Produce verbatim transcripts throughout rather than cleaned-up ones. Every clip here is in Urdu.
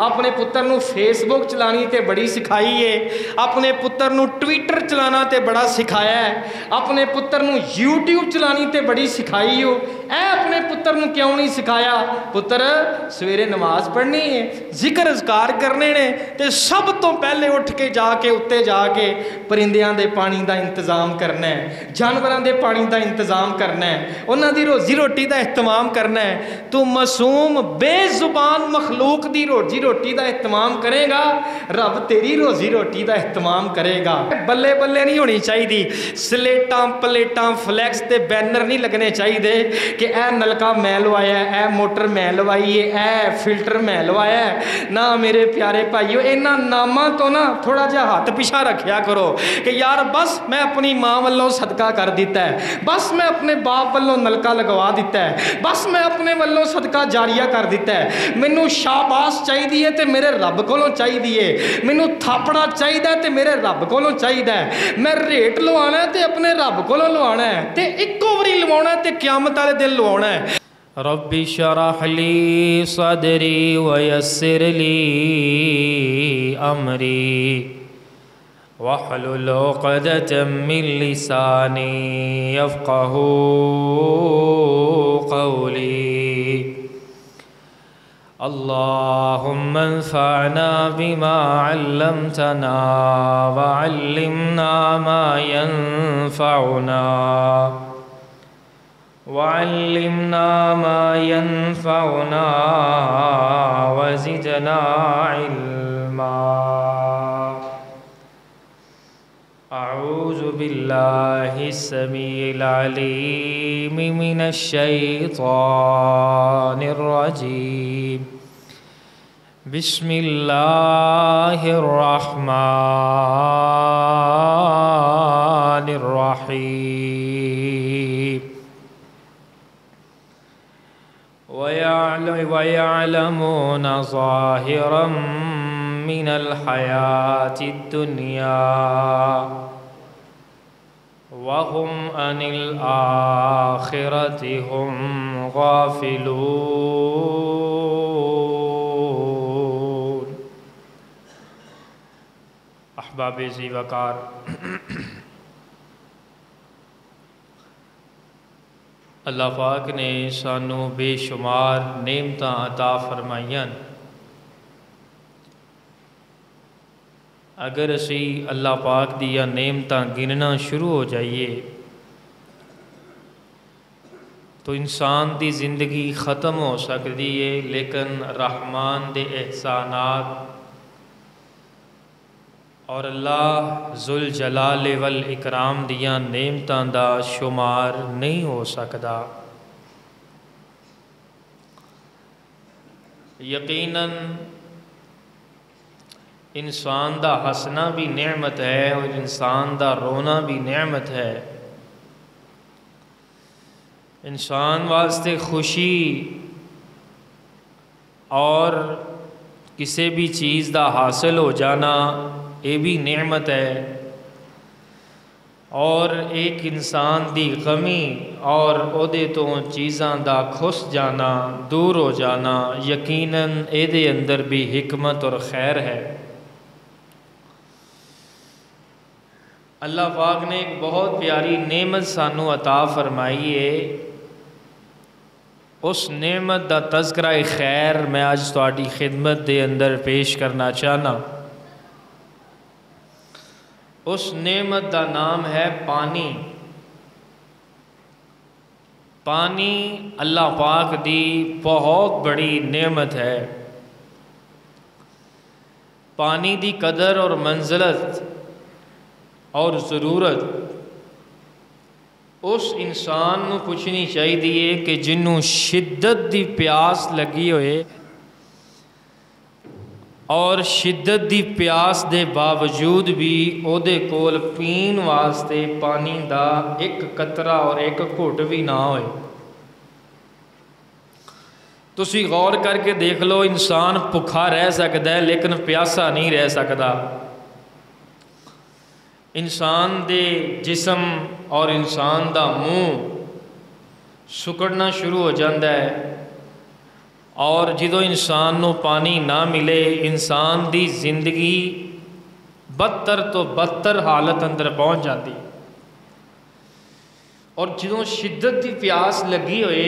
اپنے پتر نو فیس بک چلانی تے بڑی سکھائی ہے، اپنے پتر نو ٹویٹر چلانا تے بڑا سکھایا ہے، اپنے پتر نو یوٹیوب چلانی تے بڑی سکھائی ہو، اے اپنے پتر نو کیوں نہیں سکھایا پتر سویرے نماز پڑھنی ہے، ذکر اذکار کرنے نے تے سب تو پہلے اٹھ کے جا کے اتے جا کے پرندیاں دے پانی دا انتظام کرنا ہے، جانوراں دے پانی دا انتظام کرنا ہے، انہاں دی روزی روٹی دا اہتمام کرنا ہے۔ تو معصوم بے زبان مخلوق دی روزی روٹی دا اہتمام کرے گا، رب تیری روزی روٹی دا اہتمام کرے گا۔ بلے بلے نہیں ہونی چاہیے، سلیٹاں پلیٹاں فلیکس تے بینر نہیں لگنے چاہیے کہ اے نلکا میں لوایا ہے، اے موٹر میں لوائی ہے، اے فلٹر میں لوایا ہے۔ نہ میرے پیارے بھائیو، انہاں ناماں تو نا تھوڑا جہا ہاتھ پیچھا رکھیا کرو کہ یار بس میں اپنی ماں والوں صدقہ کر دیتا ہے، بس میں اپنے باپ والوں نلکا لگوا دیتا ہے، بس میں اپنے والوں صدقہ جاریہ کر دیتا ہے۔ مینوں شاباش چاہیے تے میرے رب کولوں چاہیے، مینوں تھاپڑا چاہیے تے میرے رب کولوں چاہیے، میں ریٹ لوانا ہے تے اپنے رب کولوں لوانا ہے تے اکو واری لوانا ہے تے قیامت والے دن لوانا ہے۔ رب اشرح لی صدری ویسر لی امری واحلل عقدۃ من لسانی یفقہوا قولی اللہم انفعنا بما علمتنا وعلمنا ما ينفعنا وعلمنا ما ينفعنا وزدنا علما۔ اعوذ باللہ السمیع العلیم من الشیطان الرجیم، بسم اللہ الرحمن الرحیم۔ وَيَعْلَمُونَ ظَاهِرًا مِّنَ الْحَيَاةِ الدُّنْيَا وَهُمْ عَنِ الْآخِرَةِ هُمْ غَافِلُونَ۔ احباب ذی وقار، اللہ پاک نے سانو بے شمار نعمتاں عطا فرمائیاں۔ اگر اسی اللہ پاک دیا نعمتاں گننا شروع ہو جائیے تو انسان دی زندگی ختم ہو سکتی ہے، لیکن رحمان دے احسانات اور اللہ ذوالجلال والاکرام دیاں نعمتاں دا شمار نہیں ہو سکتا۔ یقیناً انسان دا ہسنا بھی نعمت ہے اور انسان دا رونا بھی نعمت ہے۔ انسان واسطے خوشی اور کسی بھی چیز دا حاصل ہو جانا یہ بھی نعمت ہے، اور ایک انسان دی غمی اور عہدے تو چیزاں دا کھس جانا دور ہو جانا یقیناً اے دے اندر بھی حکمت اور خیر ہے۔ اللہ پاک نے ایک بہت پیاری نعمت سانو عطا فرمائی ہے، اس نعمت دا تذکرہ خیر میں آج تہاڈی خدمت دے اندر پیش کرنا چاہنا۔ اس نعمت دا نام ہے پانی۔ پانی اللہ پاک دی بہت بڑی نعمت ہے۔ پانی دی قدر اور منزلت اور ضرورت اس انسان نو پوچھنی چاہیے کہ جنوں شدت دی پیاس لگی ہوئے اور شدت دی پیاس دے باوجود بھی او دے کول پین واسطے پانی دا ایک قطرہ اور ایک گھٹ بھی نہ ہوئے۔ تسی غور کر کے دیکھ لو، انسان بھکھا رہ سکتا ہے لیکن پیاسا نہیں رہ سکتا۔ انسان دے جسم اور انسان دا منہ سکڑنا شروع ہو جاتا ہے، اور جدو انسان نو پانی نہ ملے انسان دی زندگی بدتر تو بدتر حالت اندر پہنچ جاتی. اور جدوں شدت دی پیاس لگی ہوئے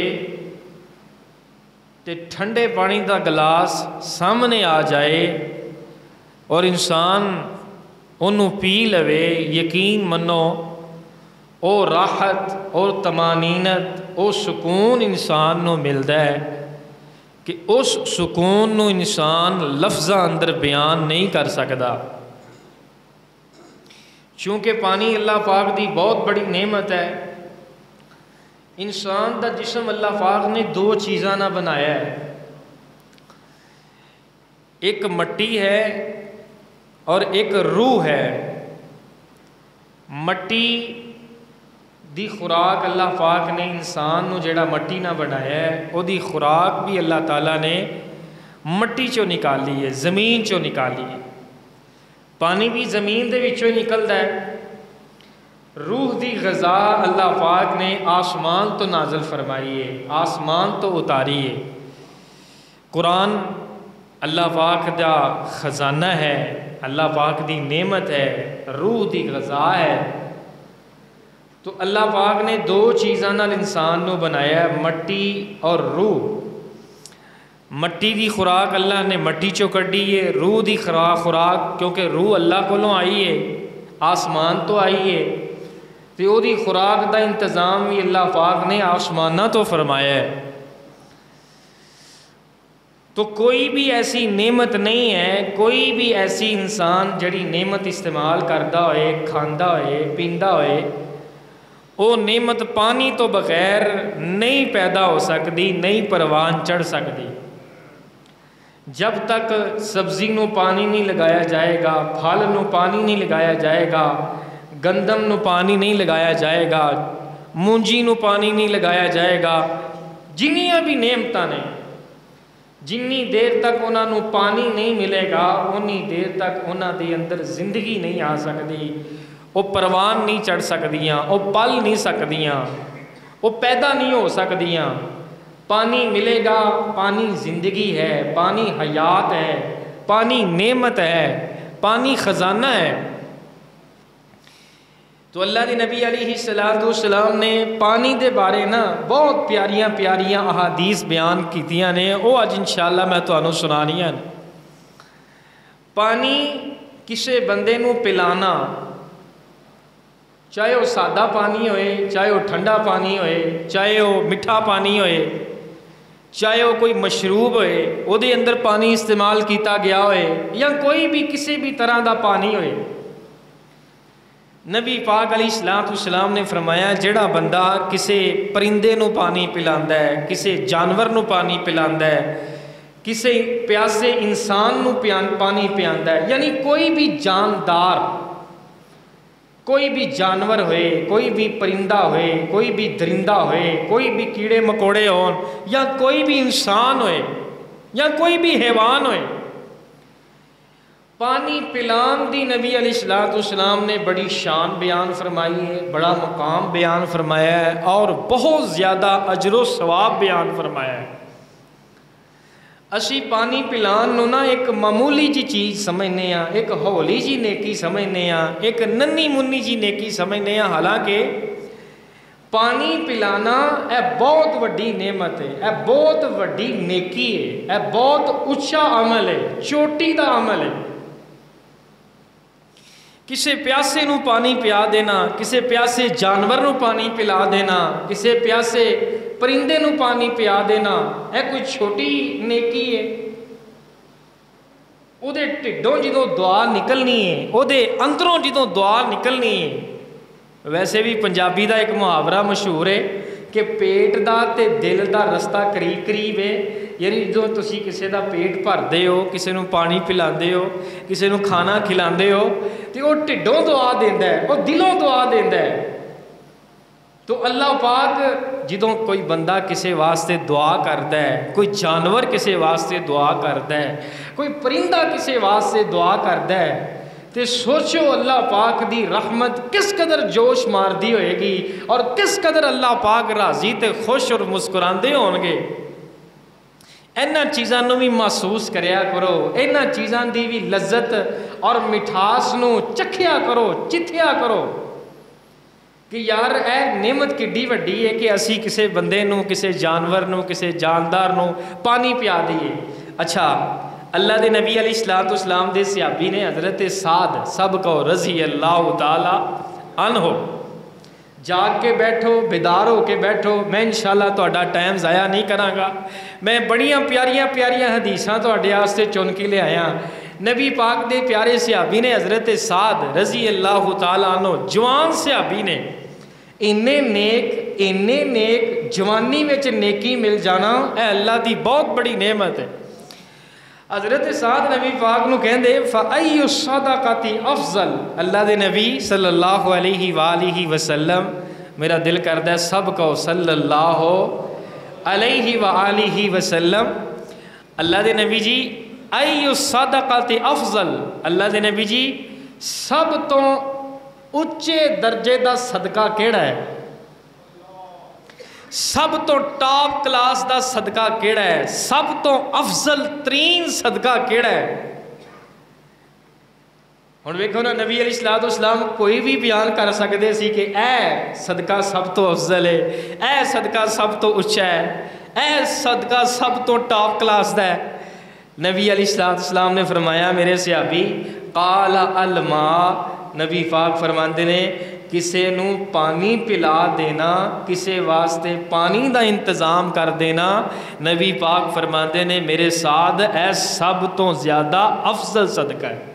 تے ٹھنڈے پانی دا گلاس سامنے آ جائے اور انسان انہوں پی لوے، یقین منو او راحت اور طمانینت او سکون انسان نو ملدا ہے کہ اس سکون نو انسان لفظاں اندر بیان نہیں کر سکدا. چونکہ پانی اللہ پاک دی بہت بڑی نعمت ہے. انسان دا جسم اللہ پاک نے دو چیزاں نہ بنایا ہے، ایک مٹی ہے اور ایک روح ہے. مٹی دی خوراک اللہ پاک نے انسان نو جڑا مٹی نہ بنایا ہے او دی خوراک بھی اللہ تعالیٰ نے مٹی چوں نکالی ہے، زمین چوں نکالی ہے. پانی بھی زمین دے وچوں نکلدا ہے. روح دی غذا اللہ پاک نے آسمان تو نازل فرمائی ہے، آسمان تو اتاری ہے. قرآن اللہ پاک دا خزانہ ہے، اللہ پاک دی نعمت ہے، روح دی غذا ہے. تو اللہ پاک نے دو چیزاں نال انسان نو بنایا ہے، مٹی اور روح. مٹی دی خوراک اللہ نے مٹی چوں کڈی ہے، روح دی خوراک کیونکہ روح اللہ کولوں آئی ہے، آسمان تو آئی ہے، تو او دی خوراک دا انتظام بھی اللہ پاک نے آسماناں تو فرمایا ہے. تو کوئی بھی ایسی نعمت نہیں ہے، کوئی بھی ایسی انسان جڑی نعمت استعمال کردا ہوئے، کھاندا ہوئے، پیندا ہوئے، وہ نعمت پانی تو بغیر نہیں پیدا ہو سکتی، نہیں پروان چڑھ سکتی. جب تک سبزی نو پانی نہیں لگایا جائے گا، پھل نو پانی نہیں لگایا جائے گا، گندم نو پانی نہیں لگایا جائے گا، مونجی نو پانی نہیں لگایا جائے گا، جنیاں بھی نعمتاں نے جنی دیر تک انہاں نو پانی نہیں ملے گا انی دیر تک انہاں دے اندر زندگی نہیں آ سکتی، وہ پروان نہیں چڑھ سکدیاں، وہ پل نہیں سکدیاں، وہ پیدا نہیں ہو سکدیاں. پانی ملے گا، پانی زندگی ہے، پانی حیات ہے، پانی نعمت ہے، پانی خزانہ ہے. تو اللہ دی نبی علیہ الصلوۃ والسلام نے پانی دے بارے نا بہت پیاریاں پیاریاں احادیث بیان کیتیاں نے، وہ اج انشاءاللہ میں تانوں سنانیاں. پانی کسے بندے نو پلانا، چاہے وہ سادہ پانی ہوئے، چاہے وہ ٹھنڈا پانی ہوئے، چاہے وہ میٹھا پانی ہوئے، چاہے وہ کوئی مشروب ہوئے وہ دے اندر پانی استعمال کیتا گیا ہوئے، یا کوئی بھی کسی بھی طرح دا پانی ہوئے، نبی پاک علیہ الصلوۃ والسلام نے فرمایا جڑا بندہ کسے پرندے نو پانی پلاندا ہے، کسے جانور نو پانی پلاندا ہے، کسے پیاسے انسان نو پانی پلاندا ہے، یعنی کوئی بھی جاندار، کوئی بھی جانور ہوئے، کوئی بھی پرندہ ہوئے، کوئی بھی درندہ ہوئے، کوئی بھی کیڑے مکوڑے ہون، یا کوئی بھی انسان ہوئے، یا کوئی بھی حیوان ہوئے، پانی پلان دی نبی علیہ الصلوۃ والسلام نے بڑی شان بیان فرمائی ہے، بڑا مقام بیان فرمایا ہے، اور بہت زیادہ اجر و ثواب بیان فرمایا ہے. اسی پانی پلان نو نا ایک معمولی جی چیز سمجھنے ہاں، ایک ہولی جی نیکی سمجھنے ہاں، ایک ننی منی جی نیکی سمجھنے ہاں، حالانکہ پانی پلانا اے بہت وڈی نعمت ہے، اے بہت وڈی نیکی ہے، اے بہت اچھا عمل ہے، چوٹی دا عمل ہے. کسے پیاسے نو پانی پیا دینا، کسے پیاسے جانور نو پانی پلا دینا، کسے پیاسے پرندے نو پانی پیا دینا، اے کوئی چھوٹی نیکی ہے. او دے ٹھڈوں جدوں دعا نکلنی ہے، او دے اندروں جدوں دعا نکلنی ہے. ویسے بھی پنجابی دا ایک محاورہ مشہور ہے کہ پیٹ دا تے دل دا رستہ قریب قریب ہے، یعنی جو تسی کسے دا پیٹ بھردے ہو، کسے نو پانی پلاندے ہو، کسے نو کھانا کھلاندے ہو، تے وہ ٹھڈوں دعا دیندا ہے، وہ دلوں دعا دیندا ہے. تو اللہ پاک جدوں کوئی بندہ کسے واسطے دعا کرتا ہے، کوئی جانور کسے واسطے دعا کرتا ہے، کوئی پرندہ کسے واسطے دعا کرتا ہے، تے سوچو اللہ پاک دی رحمت کس قدر جوش مار دی ہوئے گی، اور کس قدر اللہ پاک راضی تے خوش اور مسکراندے ہون گے. ਇਹਨਾਂ ਚੀਜ਼ਾਂ ਨੂੰ ਵੀ ਮਹਿਸੂਸ ਕਰਿਆ ਕਰੋ, ਇਹਨਾਂ ਚੀਜ਼ਾਂ ਦੀ ਵੀ ਲਜ਼ਤ ਔਰ ਮਿਠਾਸ ਨੂੰ ਚੱਖਿਆ ਕਰੋ, ਚਿੱਥਿਆ ਕਰੋ کہ یار اے نعمت کڈی وڈی ہے کہ اسی کسے بندے نو، کسے جانور نو، کسے جاندار نو پانی پیا دیئے۔ اچھا اللہ دے نبی علیہ الصلوۃ والسلام دے صحابی نے حضرت سعد سب کو رضی اللہ تعالی عنہ، جاگ کے بیٹھو، بیدار ہو کے بیٹھو، میں انشاءاللہ تہاڈا ٹائم ضائع نہیں کراں گا، میں بڑیاں پیاریاں پیاریاں حدیثاں تہاڈے واسطے چن کے لے آیا۔ نبی پاک دے پیارے صحابی نے حضرت سعد رضی اللہ تعالیٰ عنہ، جوان صحابی نے، اینے نیک اینے نیک جوانی وچ نیکی مل جانا اے اللہ دی بہت بڑی نعمت ہے۔ حضرت سعد نبی پاک نو کہندے فَأَيُّ الصَّدَقَةِ أَفْضَلُ، اللہ دے نبی صلی اللہ علیہ وآلہ وسلم، میرا دل کردا ہے سب کو صلی اللہ علیہ وآلہ وسلم، اللہ دے نبی جی ایُّ الصَّدَقَةِ أَفْضَلُ، اللہ دے نبی جی سب تو اچے درجے دا صدقہ کیڑا ہے، سب تو ٹاپ کلاس دا صدقہ کیڑا ہے، سب تو افضل ترین صدقہ کیڑا ہے؟ ہن ویکھو نا، نبی علیہ الصلوۃ والسلام کوئی بھی بیان کر سکدے سی کہ اے صدقہ سب تو افضل ہے، اے صدقہ سب تو اچا ہے، اے صدقہ سب تو ٹاپ کلاس دا ہے۔ نبی علیہ الصلوۃ والسلام نے فرمایا میرے صحابی، قال الماء، نبی پاک فرماندے نے کسے نو پانی پلا دینا، کسے واسطے پانی دا انتظام کر دینا، نبی پاک فرماندے نے میرے ساتھ اے سب تو زیادہ افضل صدقہ ہے،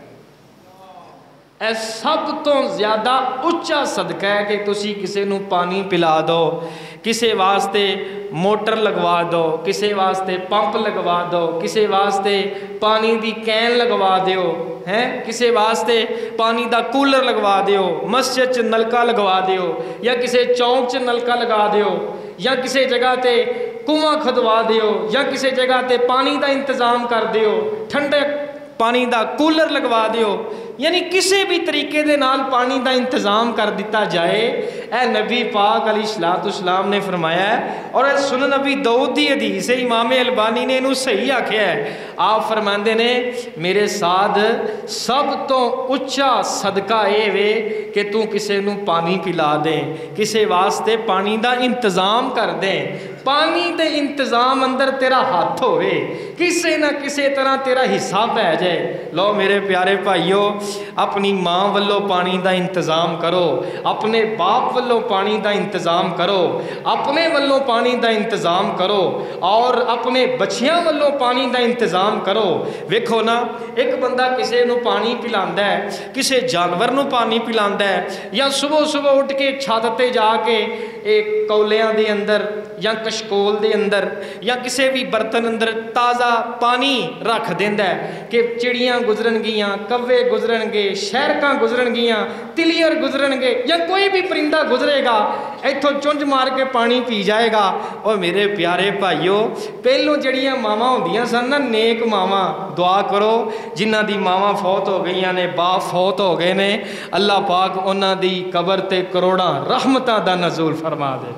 اے سب تو زیادہ اچا صدقہ ہے کہ تسی کسے نو پانی پلا دو، کسے واسطے موٹر لگوا دو، کسے واسطے پمپ لگوا دو، کسے واسطے پانی دی کین لگوا دیو، ہیں کسے واسطے پانی دا کولر لگوا دیو، مسجد چ نلکا لگوا دیو، یا کسے چونک چ نلکا لگا دیو، یا کسے جگہ تے کنواں کھدوا دیو، یا کسے جگہ تے پانی دا انتظام کر دیو، ٹھنڈے پانی دا کولر لگوا دیو، یعنی کسی بھی طریقے دے نال پانی دا انتظام کر دیتا جائے۔ اے نبی پاک علیہ الصلوۃ والسلام نے فرمایا ہے، اور اے سنن نبی داؤد دی حدیث ہے، امام البانی نے انہوں صحیح آکھیا ہے، آپ فرماندے نے میرے ساتھ سب تو اچا صدقہ اے وے کہ تو کسے نو پانی پلا دیں، کسے واسطے پانی دا انتظام کر دیں، پانی دے انتظام اندر تیرا ہاتھ ہوئے، کسے نہ کسے طرح تیرا حصہ پہ جائے۔ لو میرے پیارے بھائیو، اپنی ماں والو پانی دا انتظام کرو، اپنے باپ والو پانی دا انتظام کرو، اپنے والو پانی دا انتظام کرو، اور اپنے بچیاں والو پانی دا انتظام کرو۔ ویکھو نا، ایک بندہ کسے نو پانی پلاندا ہے، کسے جانور نو پانی پلاندا ہے، یا صبح صبح اٹھ کے چھت تے جا کے ایک کولیاں دے اندر یا کشکول دے اندر یا کسے بھی برتن اندر تازہ پانی رکھ دیندا ہے کہ چڑیاں گزرن گیاں، کوے گزرن گے، شہرکاں گزرن گیاں، تلیئر گزرن گے، یا کوئی بھی پرندہ گزرے گا ایتھوں چونج مار کے پانی پی جائے گا۔ اور میرے پیارے بھائیو، پہلوں جڑیاں ماواں ہوندیاں سن نا، نیک ماواں، دعا کرو جنہاں دی ماواں فوت ہو گئیاں نے، باپ فوت ہو گئے نے، اللہ پاک انہاں دی قبر تے کروڑاں رحمتاں دا نزول فرما دے۔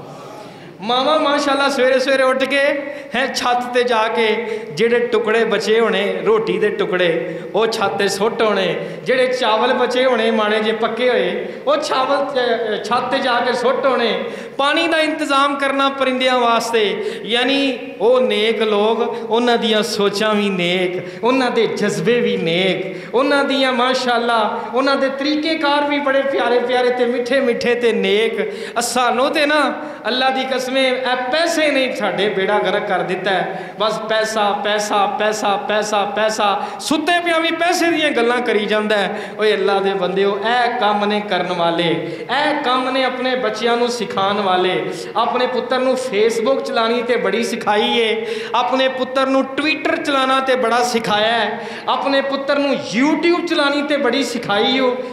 ماما ماشاءاللہ سویرے سویرے اٹھ کے ہیں چھت تے جا کے جڑے ٹکڑے بچے ہونے روٹی دے ٹکڑے وہ چھت تے سٹ ہونے، جڑے چاول بچے ہونے ماڑے جے پکے ہوئے وہ چاول چھت تے جا کے سٹ ہونے، پانی دا انتظام کرنا پرندیاں واسطے۔ یعنی وہ نیک لوگ، انہاں دیاں سوچاں بھی نیک، انہاں دے جذبے بھی نیک، انہاں دیاں ماشاءاللہ انہاں دے طریقے کار بھی بڑے پیارے پیارے تے میٹھے میٹھے تے نیک۔ اسانوں تے نا اللہ دی قسم میں اے پیسے نہیں ساڈے بیڑا غرق کر دیتا ہے، بس پیسہ پیسہ پیسہ پیسہ پیسہ، ستے پیاں بھی پیسے دیاں گلاں کری جاندا ہے۔ اوے اللہ دے بندیو، اے کام نے کرن والے، اے کام نے اپنے بچیاں نو سکھان والے، اپنے پتر نو فیس بک چلانی تے بڑی سکھائی ہے، اپنے پتر نو ٹویٹر چلانا تے بڑا سکھایا ہے، اپنے پتر نو یوٹیوب چلانی تے بڑی سکھائی ہو۔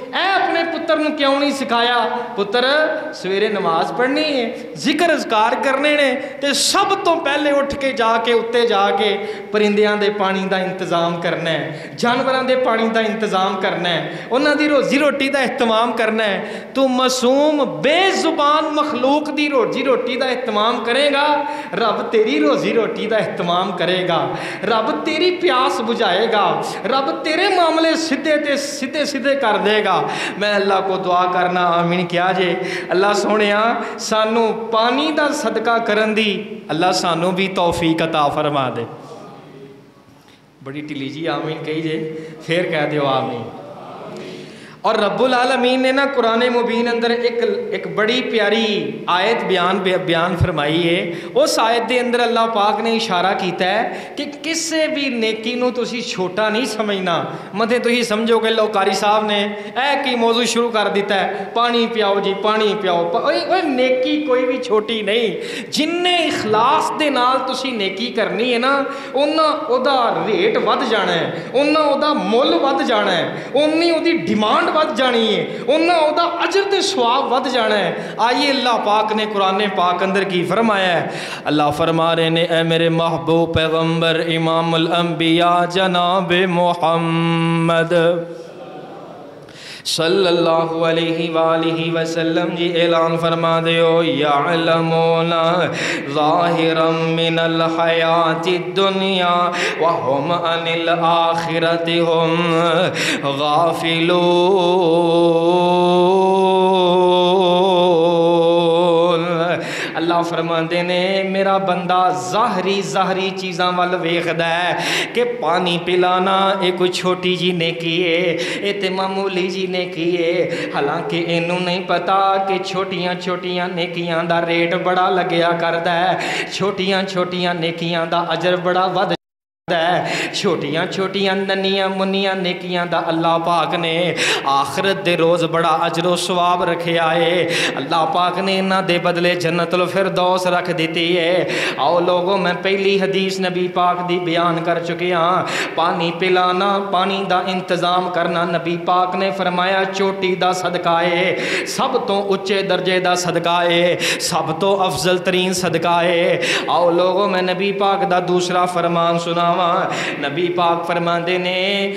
اے اپنے پتر نو کیوں نہیں سکھایا؟ پتر سویرے نماز پڑھنی ہے، ذکر اذکار کرنے نے، تے سب تو پہلے اٹھ کے جا کے اتنے جا کے پرندیاں دے پانی دا انتظام کرنا ہے، جانوراں دے پانی دا انتظام کرنا ہے، انہاں دی روزی روٹی دا اہتمام کرنا ہے۔ تو معصوم بے زبان مخلوق دی روزی روٹی دا اہتمام کرے گا، رب تیری روزی روٹی دا اہتمام کرے گا، رب تیری پیاس بجھائے گا، رب تیرے معاملے سدھے تے سدھے سدھے کر دے گا۔ میں اللہ کو دعا کرنا آمین کیا جے، اللہ سونیا سانو پانی دا صدقہ کرن دی اللہ سانو بھی توفیق عطا فرما دے۔ بڑی ٹلی جی آمین کہی جے، پھر کہہ دیو آمین۔ اور رب العالمین نے نا قرآن مبین اندر ایک ایک بڑی پیاری آیت بیان بیان فرمائی ہے۔ اس آیت دے اندر اللہ پاک نے اشارہ کیتا ہے کہ کسے بھی نیکی نو تسی چھوٹا نہیں سمجھنا۔ مدھے تسی سمجھو کہ لو قاری صاحب نے اے کی موضوع شروع کر دیتا ہے، پانی پیاؤ جی پانی پیاؤ، اوے نیکی کوئی بھی چھوٹی نہیں۔ جن نے اخلاص دے نال تسی نیکی کرنی ہے نا، انہاں او دا ریٹ ود جانا ہے، انہاں او دا مول ود جانا ہے، انہی او دی ڈیمانڈ ود جانی ہے، انہاں او دا اجر تے ثواب ود جانا ہے۔ آئیے اللہ پاک نے قرآن پاک اندر کی فرمایا ہے، اللہ فرما رہے نے اے میرے محبوب پیغمبر امام الانبیاء جناب محمد صلی اللہ علیہ وآلہ وسلم جی اعلان فرما دیو، یعلمون ظاہرا من الحیات الدنیا وہم عن الآخرت ہم غافلون۔ اللہ فرماندے نے میرا بندہ ظاہری ظاہری چیزاں وال ویکھدا ہے کہ پانی پلانا یہ کوئی چھوٹی جی نیکی ہے، یہ تے معمولی جی نیکی ہے، حالانکہ اینوں نہیں پتا کہ چھوٹیاں چھوٹیاں نیکیاں دا ریٹ بڑا لگیا کردا ہے، چھوٹیاں چھوٹیاں نیکیاں دا اجر بڑا ود چھوٹیاں چھوٹیاں ننیاں منیاں نیکیاں دا اللہ پاک نے آخرت دے روز بڑا اجر و ثواب رکھے آئے۔ اللہ پاک نے انہاں دے بدلے جنت الفردوس رکھ دیتی ہے۔ آؤ لوگوں میں پہلی حدیث نبی پاک دی بیان کر چکے ہاں، پانی پلانا پانی دا انتظام کرنا نبی پاک نے فرمایا چوٹی دا صدقہ ہے، سب تو اچے درجے دا صدقہ ہے، سب تو افضل ترین صدقہ ہے۔ آؤ لوگوں میں نبی پاک دا دوسرا فرمان سنا، نبی پاک فرماندے نے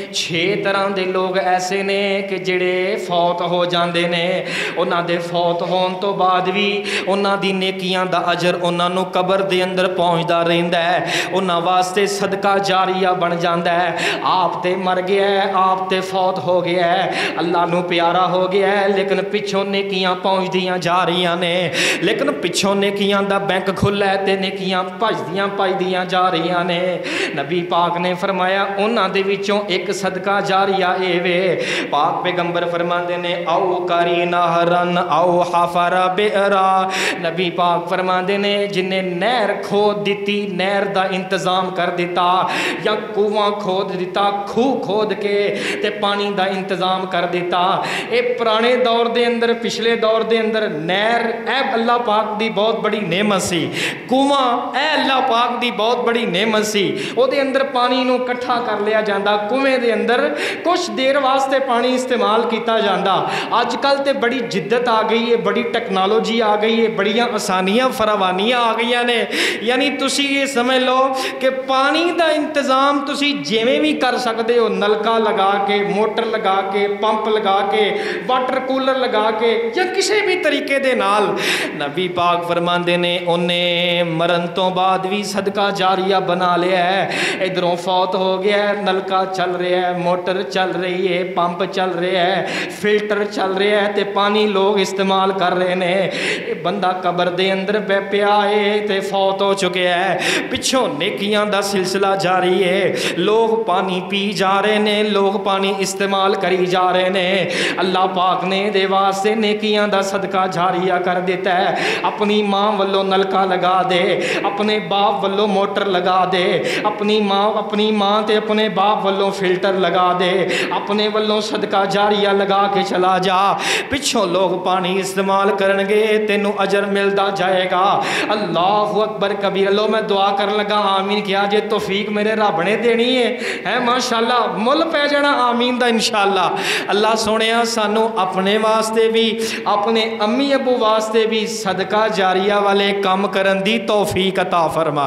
چھ طرح دے لوگ ایسے نے کہ جڑے فوت ہو جاندے نے، انہاں دے فوت ہون تو بعد بھی انہاں دی نیکیاں دا اجر انہاں نو قبر دے اندر پہنچدا رہندا ہے، انہاں واسطے صدقہ جاریہ بن جاندا ہے۔ آپ تے مر گیا ہے، آپ تے فوت ہو گیا ہے، اللہ نو پیارا ہو گیا ہے، لیکن پچھوں نیکیاں پہنچدیاں جا رہیاں نے، لیکن پچھوں نیکیاں دا بینک کھلا ہے تے نیکیاں بھجدیاں بھجدیاں جا رہیاں نے۔ نبی پاک نے فرمایا انہاں دے وچوں ایک صدقہ جاریہ اے وے، پاک پیغمبر فرماندے نے او کاری نہرن او حفر بئرا، نبی پاک فرماندے نے جن نے نہر کھود دیتی، نہر دا انتظام کر دیتا، یا کنواں کھود دیتا، کھو کھود کے تے پانی دا انتظام کر دیتا۔ اے پرانے دور دے اندر پچھلے دور دے اندر نہر اے اللہ پاک دی بہت بڑی نعمت سی، کنواں اے اللہ پاک دی بہت بڑی نعمت سی، او دے اندر پانی نو کٹھا کر لیا جاندہ، کنویں دے اندر کچھ دیر واسطے پانی استعمال کیتا جاندہ۔ آج کل تے بڑی جدت آ گئی ہے، بڑی ٹیکنالوجی آ گئی ہے، بڑیاں آسانیاں فراوانیاں آ گئی نے، یعنی تسی یہ سمجھ لو کہ پانی دا انتظام تسی جویں بھی کر سکتے ہو، نلکا لگا کے، موٹر لگا کے، پمپ لگا کے، واٹر کولر لگا کے، یا کسی بھی طریقے دے نال۔ نبی پاک فرماندے نے انہیں مرن تو بعد بھی صدقہ جاریہ بنا لیا ہے، ادھروں فوت ہو گیا ہے، نلکا چل رہا ہے، موٹر چل رہی ہے، پمپ چل رہا ہے، فلٹر چل رہا ہے تے پانی لوگ استعمال کر رہے ہیں۔ بندہ قبر دے اندر بے پیا ہے تے فوت ہو چکے ہے، پچھوں نیکیاں دا سلسلہ جاری ہے، لوگ پانی پی جا رہے ہیں، لوگ پانی استعمال کری جا رہے ہیں۔ اللہ پاک نے دے واسطے نیکیاں دا صدقہ جاریہ کر دیتا ہے، اپنی ماں والو نلکا لگا دے، اپنے باپ والو موٹر لگا دے، اپنی اپنی ماں اپنی ماں تے اپنے باپ والوں فلٹر لگا دے، اپنے والوں صدقہ جاریہ لگا کے چلا جا، پچھوں لوگ پانی استعمال کرنگے تینوں اجر ملتا جائے گا۔ اللہ اکبر کبیر۔ لو میں دعا کر لگا آمین کیا جے توفیق میرے رب نے دینی ہے ہے ماشاءاللہ مل پہ جانا آمین دا انشاءاللہ۔ اللہ سونیا سانو اپنے واسطے بھی اپنے امی ابو واسطے بھی صدقہ جاریہ والے کام کرن دی توفیق عطا فرما۔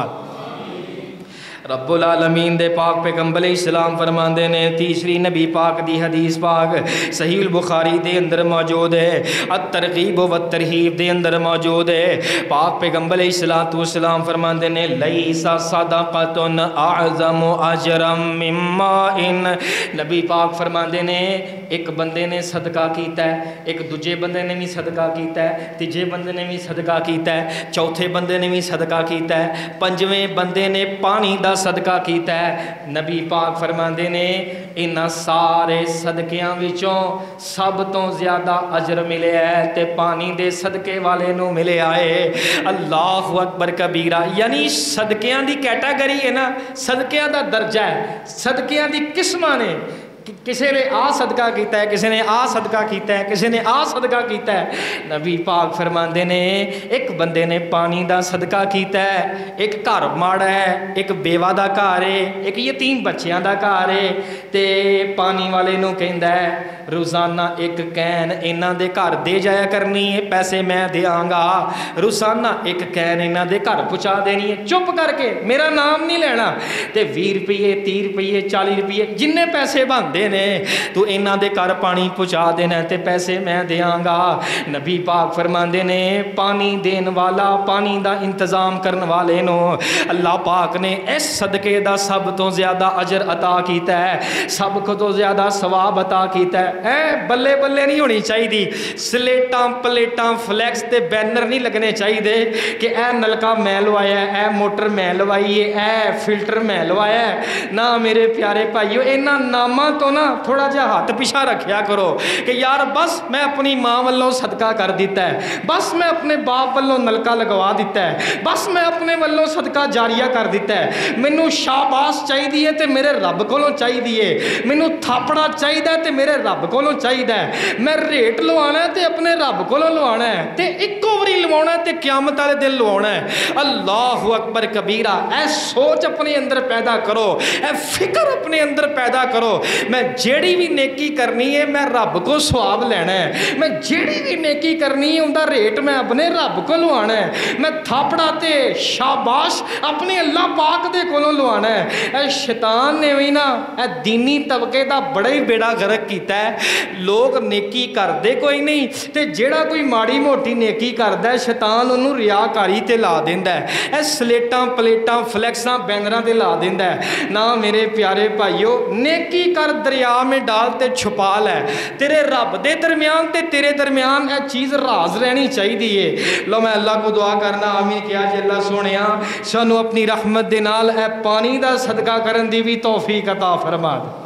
رب العالمین دے پاک پیغمبر علیہ السلام فرماندے نے، تیسری نبی پاک دی حدیث پاک صحیح البخاری دے اندر موجود ہے، الترغیب و ترہیب دے اندر موجود ہے۔ پاک پیغمبر علیہ السلام فرماندے نے، لیس صدقۃ اعظم اجرا مما ان، نبی پاک فرماندے نے ایک بندے نے صدقہ کیتا ہے، ایک دوجے بندے نے بھی صدقہ کیتا ہے، تیجے بندے نے بھی صدقہ کیتا ہے، چوتھے بندے نے بھی صدقہ کیتا ہے، پنجویں بندے نے پانی دا صدقہ کیتا ہے۔ نبی پاک فرماندے نے انہاں سارے صدقیاں وچوں سب تو زیادہ اجر ملے ہے تے پانی دے صدقے والے نو ملے آئے۔ اللہ اکبر کبیرہ۔ یعنی صدقیاں دی کیٹاگری ہے نا، صدقیاں دا درجہ ہے، صدقیاں دی قسماں نے، کسی نے آ صدقہ کیتا ہے، کسی نے آ صدقہ کیتا ہے، کسی نے آ صدقہ کیتا ہے۔ نبی پاک فرماندے نے ایک بندے نے پانی دا صدقہ کیتا ہے، ایک گھر ماڑا ہے، ایک بیوہ دا گھر ہے، ایک یتیم بچیاں دا گھر ہے، تے پانی والے نو کہندا ہے روزانہ ایک کین انہاں دے گھر دے جایا کرنی ہے، پیسے میں دیاں گا، روزانہ ایک کین انہاں دے گھر پہنچا دینی ہے، چپ کر کے میرا نام نہیں لینا، تے بیس روپیے تیس روپیے چالیس روپیے جننے پیسے بن نے تو انہاں دے گھر پانی پہنچا دینا تے پیسے میں دیاں گا۔ نبی پاک فرماندے نے پانی دین والا، پانی دا انتظام کرن والے نو اللہ پاک نے اس صدقے دا سب تو زیادہ اجر عطا کیتا ہے، سب کو تو زیادہ ثواب عطا کیتا ہے۔ اے بلے بلے نہیں ہونی چاہیے، سلیٹاں پلیٹاں فلیکس تے بینر نہیں لگنے چاہیے کہ اے نلکا میں لوایا ہے، اے موٹر میں لوائی ہے، اے فلٹر میں لوایا ہے۔ نہ میرے پیارے بھائیو، انہاں ناماں تو نا تھوڑا جا ہاتھ پیچھا رکھیا کرو کہ یار بس میں اپنی ماں والوں صدقہ کر دیتا ہے، بس میں اپنے باپ والوں نلکا لگوا دیتا ہے، بس میں اپنے والوں صدقہ جاریہ کر دیتا ہے، مینوں شاباش چاہیے تے میرے رب کولوں چاہیے، مینوں تھاپڑا چاہیے تے میرے رب کولوں چاہیے، میں ریٹ لوانا ہے تے اپنے رب کولوں لوانا ہے تے اکو واری لوانا ہے تے قیامت والے دن لوانا ہے۔ اللہ اکبر کبیرہ۔ اے سوچ اپنے اندر پیدا کرو، اے فکر اپنے اندر پیدا کرو، میں جیڑی بھی نیکی کرنی ہے میں رب کو ثواب لینا ہے، میں جیڑی بھی نیکی کرنی ہے اندہ ریٹ میں اپنے رب کو لوانا ہے، میں تھاپڑا تے شاباش اپنے اللہ پاک دے کو لوانا ہے۔ اے شیطان نے بھی نا اے دینی طبقے دا بڑا ہی بیڑا غرق کیتا ہے، لوگ نیکی کر دے کوئی نہیں تے جیڑا کوئی ماڑی موٹی نیکی کردا ہے شیطان انہوں ریاکاری تے لا دیندا ہے، اے سلیٹاں پلیٹاں فلیکساں بینراں تے لا دیندا ہے۔ نا میرے پیارے بھائیو، نیکی کر دریا میں ڈال تے چھپا لے، تیرے رب دے درمیان تے تیرے درمیان اے چیز راز رہنی چاہیے۔ لو میں اللہ کو دعا کرنا آمین کیا جے اللہ سونیا سانو اپنی رحمت دے نال اے پانی دا صدقہ کرن دی بھی توفیق عطا فرما دے۔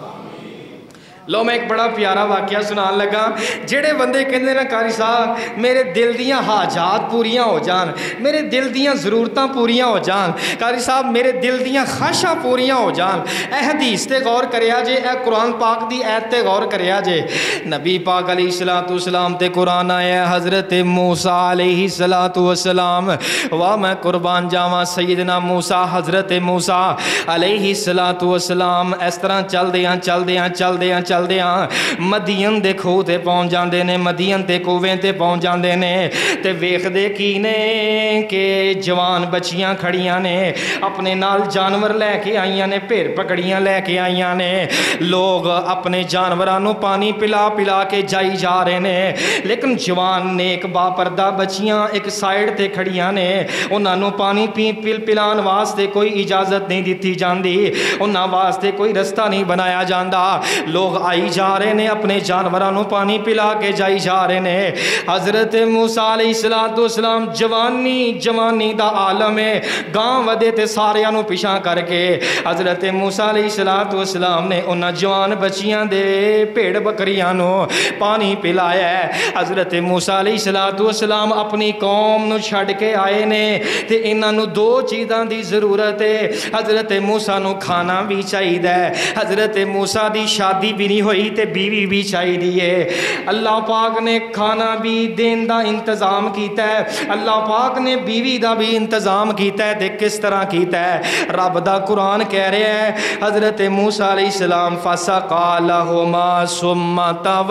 لو میں ایک بڑا پیارا واقعہ سنان لگا، جڑے بندے کہندے نا قاری صاحب میرے دل دیاں حاجات پوریاں ہو جان، میرے دل دیاں ضرورتاں پوریاں ہو جان، قاری صاحب میرے دل دیاں خواہشاں پوریاں ہو جان، اے حدیث تے غور کریا جے، اے قرآن پاک دی ایت تے غور کریا جے۔ نبی پاک علیہ الصلوۃ والسلام تے قرآن آیا حضرت موسیٰ علیہ الصلوۃ والسلام، واہ میں قربان جاواں سیدنا موسیٰ، حضرت موسیٰ علیہ الصلوۃ والسلام اس طرح چل دیاں چل دیاں چل دیاں چل دیاں مدین دے کھو تے پہنچ جاندے نے، مدین تے کوویں تے پہنچ جاندے نے تے ویکھ دے کی نے کہ جوان بچیاں کھڑیاں نے، اپنے نال جانور لے کے آئیاں نے، پھیر پکڑیاں لے کے آئیاں نے، لوگ اپنے جانورانوں پانی پلا پلا کے جائی جا رہے نے، لیکن جوان نیک با پردہ بچیاں ایک سائیڈ تے کھڑیاں نے، انہاں نوں پانی پی پل پلان واسطے کوئی اجازت نہیں دیتی جاندی، انہاں واسطے کوئی رستہ نہیں بنایا جاندا، لوگ آئی جا رہے نے اپنے جانوراں نو پانی پلا کے جائی جا رہے نے حضرت موسیٰ علیہ السلام جوانی جوانی دا عالم ہے گاں ودے تے ساریاں نو پیچھا کر کے حضرت موسیٰ علیہ السلام نے انہاں جوان بچیاں دے پیڑ بکریاں نو پانی پلایا ہے حضرت موسیٰ علیہ السلام اپنی قوم نو چھڑ کے آئے نے تے انہاں نو دو چیزاں دی ضرورت ہے حضرت موسیٰ نو کھانا بھی چاہیے ہے حضرت موسیٰ دی شادی بھی نہیں ہوئی تے بیوی بھی چاہیے ہے اللہ پاک نے کھانا بھی دین دا انتظام کیتا ہے اللہ پاک نے بیوی دا بھی انتظام کیتا ہے تے کس طرح کیتا ہے رب دا قرآن کہہ رہے ہیں حضرت موسیٰ علیہ السلام فَسَقَى لَهُمَا ثُمَّ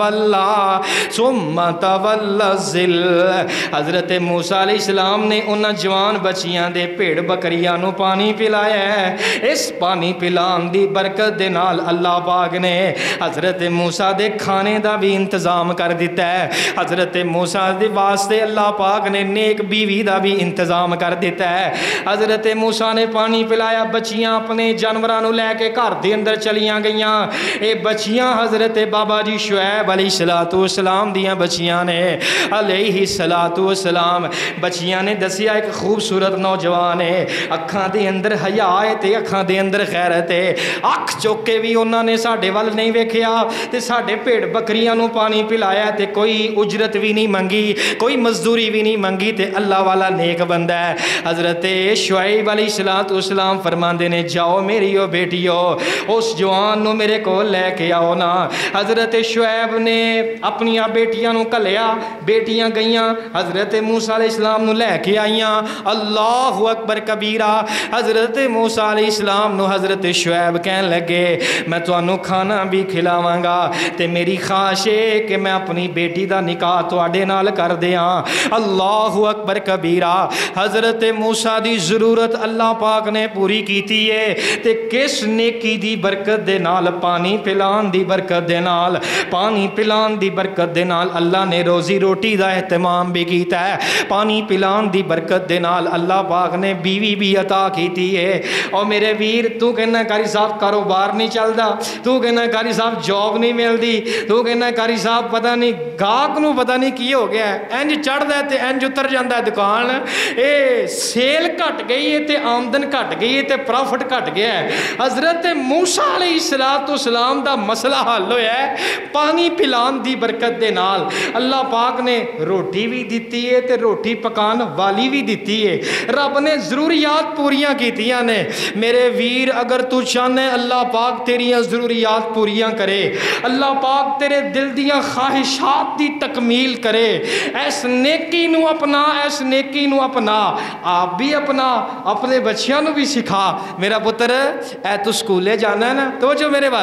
تَوَلَّى ثُمَّ تَوَلَّى الظِّلَّ حضرت موسیٰ علیہ السلام نے انہاں جوان بچیاں دے پیڑ بکریاں نو پانی پلایا ہے اس پانی پلان دی برکت دے نال اللہ پاک نے حضرت موسیٰ دے کھانے دا بھی انتظام کر دیتا ہے حضرت موسیٰ دے واسطے اللہ پاک نے نیک بیوی دا بھی انتظام کر دیتا ہے حضرت موسیٰ نے پانی پلایا بچیاں اپنے جانوراں نو لے کے گھر دے اندر چلیاں گئیاں اے بچیاں حضرت بابا جی شعیب علیہ السلام دیاں بچیاں نے علیہ السلام بچیاں نے دسیا ایک خوبصورت نوجوان ہے اکھاں دے اندر حیا ہے تے اکھاں دے اندر غیرت ہے اکھ چوکے بھی انہاں نے ساڈے ول نہیں ویکھیا تے ساڈے بھیڑ بکریاں نو پانی پلایا تے کوئی اجرت بھی نہیں منگی کوئی مزدوری بھی نہیں منگی تے اللہ والا نیک بندہ ہے حضرت شعیب علیہ السلام فرماندے نے جاؤ میری او بیٹیو اس جوان نو میرے کو لے کے آؤ نا حضرت شعیب نے اپنی بیٹیاں نو کلیا بیٹیاں گئیاں حضرت موسیٰ علیہ السلام نو لے کے آئیاں اللہ اکبر کبیرہ حضرت موسیٰ علیہ السلام نو حضرت شعیب کہن لگے میں تو انو کھانا بھی کھلاواں گا تے میری خواہش ہے کہ میں اپنی بیٹی دا نکاح تواڈے نال کر دیاں اللہ اکبر کبیرہ حضرت موسیٰ دی ضرورت اللہ پاک نے پوری کیتی ہے تے کس نیکی دی برکت دے نال پانی پلان دی برکت دے نال پانی پلان دی برکت دے نال اللہ نے روزی روٹی دا اہتمام بھی کیتا ہے پانی پلان دی برکت دے نال اللہ پاک نے بیوی بھی عطا کیتی ہے اور میرے ویر تو کہنا کاری صاحب کاروبار نہیں چلدا تو کہنا کاری صاحب جاب نہیں ملدی تو کہنا کاری صاحب پتہ نہیں گاہک نو پتہ نہیں کی ہو گیا ہے انج چڑھدا ہے تے انج اتر جاندا ہے دکان اے سیل گھٹ گئی ہے تے آمدن گھٹ گئی ہے تے پروفٹ گھٹ گیا ہے حضرت موسیٰ علیہ السلام دا مسئلہ حل ہویا ہے پانی پلان دی برکت دے نال اللہ پاک نے روٹی بھی دیتی ہے تے روٹی پکان والی بھی دیتی ہے رب نے ضروریات پوریاں کیتیاں نے میرے ویر اگر تو چاہنے اللہ پاک تیریاں ضروریات پوریاں کرے اللہ پاک تیرے دل دیاں خواہشات دی تکمیل کرے ایس نیکی نو اپنا ایس نیکی نو اپنا آپ بھی اپنا اپنے بچیاں نو بھی سکھا میرا پتر اے تو سکولے جانا ہے نا تو جو میرے وال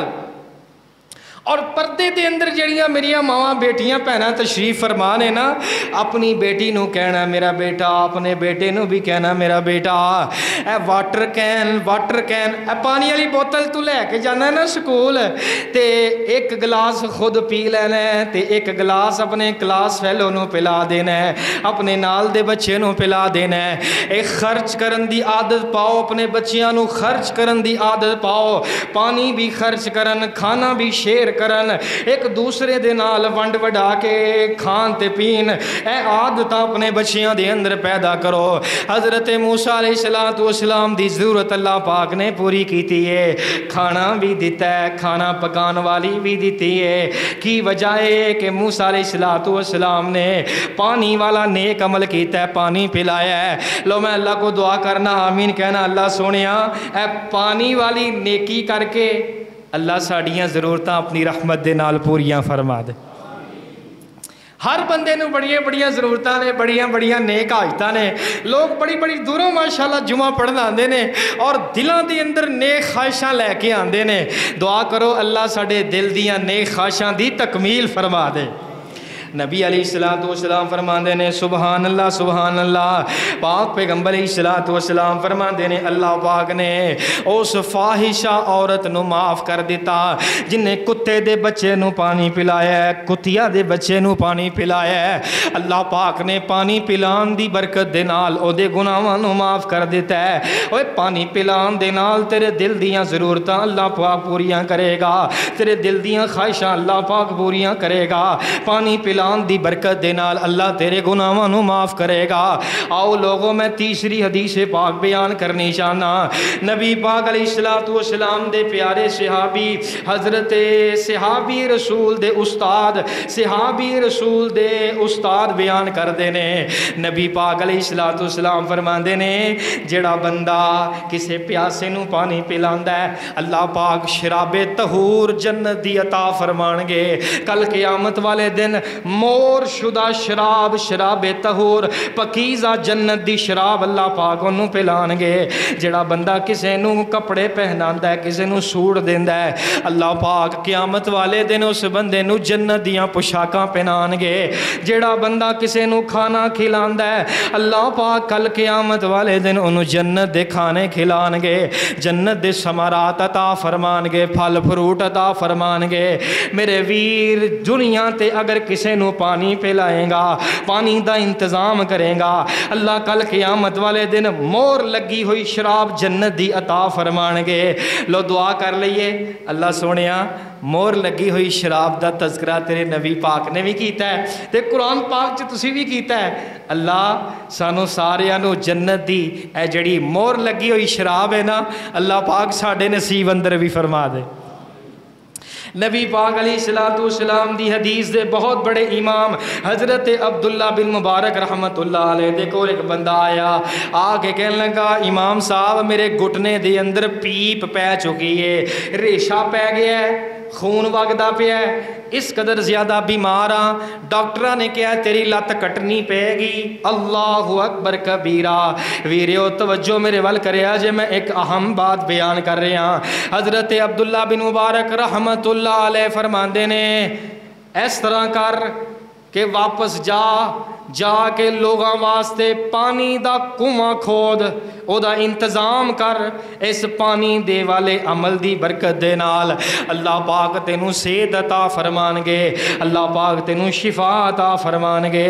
اور پردے دے اندر جڑیاں میریاں ماواں بیٹیاں پہنا تشریف فرمانے نا اپنی بیٹی نو کہنا میرا بیٹا اپنے بیٹے نو بھی کہنا میرا بیٹا اے واٹر کین واٹر کین اے پانی والی بوتل تو لے کے جانا ہے نا سکول تے ایک گلاس خود پی لینا ہے تے ایک گلاس اپنے کلاس فیلو نو پلا دینا ہے اپنے نال دے بچے نو پلا دینا ہے ایک خرچ کرن دی عادت پاؤ اپنے بچیاں نو خرچ کرن دی عادت پاؤ پانی بھی خرچ کرن کھانا بھی شیئر کرن ایک دوسرے دے نال ونڈ وڈا کے کھان تے پین اے عادت اپنے بچیاں دے اندر پیدا کرو حضرت موسیٰ علیہ السلام دی ضرورت اللہ پاک نے پوری کیتی ہے کھانا بھی دیتا ہے کھانا پکان والی بھی دیتی ہے کی وجہ ہے کہ موسیٰ علیہ السلام نے پانی والا نیک عمل کیتا ہے پانی پلایا ہے لو میں اللہ کو دعا کرنا آمین کہنا اللہ سونیا اے پانی والی نیکی کر کے اللہ ساڑیاں ضرورتاں اپنی رحمت دے نال پوریاں فرما دے ہر بندے نو بڑیاں بڑیاں ضرورتاں نے بڑیاں بڑیاں نیک حاجتاں نے لوگ بڑی بڑی دوروں ماشاءاللہ جمعہ پڑھن آندے نے اور دلاں دے اندر نیک خواہشاں لے کے آندے نے دعا کرو اللہ ساڈے دل دیاں نیک خواہشاں دی تکمیل فرما دے نبی علیہ الصلوۃ والسلام فرماندے نے سبحان اللہ سبحان اللہ۔ پاک پیغمبر علیہ الصلوۃ والسلام فرماندے نے اللہ پاک نے اس فاحشہ عورت نو معاف کر دیتا جن نے کتے دے بچے نو پانی پلایا ہے، کتیا دے بچے نو پانی پلایا ہے۔ اللہ پاک نے پانی پلان دی برکت دے نال او دے گناہاں نو معاف کر دیتا ہے۔ اوے پانی پلان دے نال تیرے دل دیاں ضرورتاں اللہ پاک پوریاں کرے گا، تیرے دل دیاں خواہشاں اللہ پاک پوریاں کرے گا۔ پانی پلان دی برکت دے نال اللہ تیرے گناہاں نو معاف کرے گا۔ آؤ لوگوں میں تیسری حدیث پاک بیان کرنی چاہنا۔ نبی پاک علیہ الصلوۃ والسلام دے پیارے صحابی حضرت صحابی رسول دے استاد صحابی رسول دے استاد بیان کر دے نے۔ نبی پاک علیہ الصلوۃ والسلام فرماندے نے جڑا بندہ کسے پیاسے نو پانی پلاندا ہے اللہ پاک شراب طہور جنت دی عطا فرمان گے۔ کل قیامت والے دن مور شدہ شراب شراب طہور پکیزہ جنت دی شراب اللہ پاک انہوں پلان گے۔ جڑا بندہ کسے نو کپڑے پہناندا ہے کسے نو سوڑ دیندا ہے اللہ پاک قیامت والے دن اس بندے نو جنت دیاں پوشاکاں پہنان گے۔ جڑا بندہ کسے نو کھانا کھلاندا ہے اللہ پاک کل قیامت والے دن انہوں جنت دے کھانے کھلان گے، جنت دے ثمرات عطا فرمان گے، پھل فروٹ عطا فرمان گے۔ میرے ویر دنیا تے اگر کسے نو پانی پلائیں گا پانی دا انتظام کریں گا اللہ کل قیامت والے دن مور لگی ہوئی شراب جنت دی عطا فرمان گے۔ لو دعا کر لئیے اللہ سونیا مور لگی ہوئی شراب دا تذکرہ تیرے نبی پاک نے بھی کیتا ہے تے قرآن پاک چ تسی بھی کیتا ہے۔ اللہ سانو ساریاں نو جنت دی اے جڑی مور لگی ہوئی شراب ہے نا اللہ پاک ساڈے نصیب اندر بھی فرما دے۔ نبی پاک علیہ الصلوۃ والسلام دی حدیث دے بہت بڑے امام حضرت عبداللہ بن مبارک رحمت اللہ علیہ دے کول ایک بندہ آیا آ کے کہنے لگا امام صاحب میرے گھٹنے دے اندر پیپ پہ چکی ہے، ریشہ پہ گیا ہے، خون وگدا پیا ہے، اس قدر زیادہ بیمار ہاں، ڈاکٹرہ نے کہا تیری لت کٹنی پے گی۔ اللہ اکبر کبیرہ۔ ویریو توجہ میرے ول کریا جے میں ایک اہم بات بیان کر رہے ہیں۔ حضرت عبداللہ بن مبارک رحمت اللہ علیہ فرماندے نے اس طرح کر کہ واپس جا جا کے لوگاں واسطے پانی دا کنواں کھود او دا انتظام کر، اس پانی دے والے عمل دی برکت دے نال اللہ پاک تینوں صحت عطا فرمان گے، اللہ پاک تینوں شفا عطا فرمان گے۔